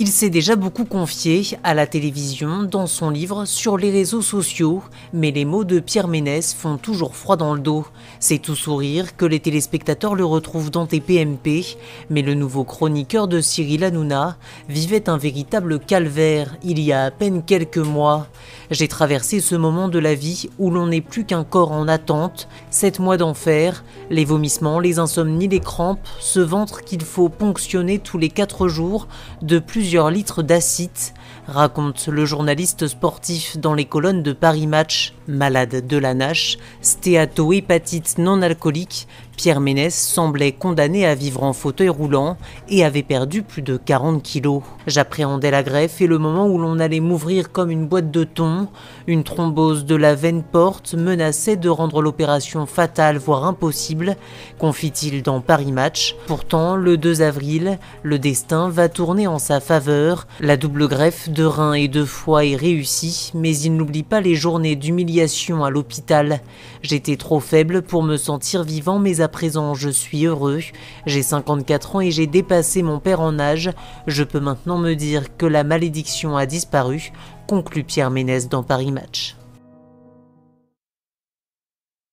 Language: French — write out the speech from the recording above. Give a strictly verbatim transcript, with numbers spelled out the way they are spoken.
Il s'est déjà beaucoup confié à la télévision dans son livre sur les réseaux sociaux, mais les mots de Pierre Ménès font toujours froid dans le dos. C'est tout sourire que les téléspectateurs le retrouvent dans T P M P, mais le nouveau chroniqueur de Cyril Hanouna vivait un véritable calvaire il y a à peine quelques mois. J'ai traversé ce moment de la vie où l'on n'est plus qu'un corps en attente, sept mois d'enfer, les vomissements, les insomnies, les crampes, ce ventre qu'il faut ponctionner tous les quatre jours de plusieurs litres d'acide, raconte le journaliste sportif dans les colonnes de Paris Match. Malade de la N A S H, stéatohépatite non alcoolique, Pierre Ménès semblait condamné à vivre en fauteuil roulant et avait perdu plus de quarante kilos. J'appréhendais la greffe et le moment où l'on allait m'ouvrir comme une boîte de thon. Une thrombose de la veine porte menaçait de rendre l'opération fatale, voire impossible, confie-t-il dans Paris Match. Pourtant, le deux avril, le destin va tourner en sa faveur. La double greffe de rein et de foie est réussie, mais il n'oublie pas les journées d'humiliation à l'hôpital. J'étais trop faible pour me sentir vivant, mais à présent je suis heureux. J'ai cinquante-quatre ans et j'ai dépassé mon père en âge. Je peux maintenant me dire que la malédiction a disparu, conclut Pierre Ménès dans Paris Match.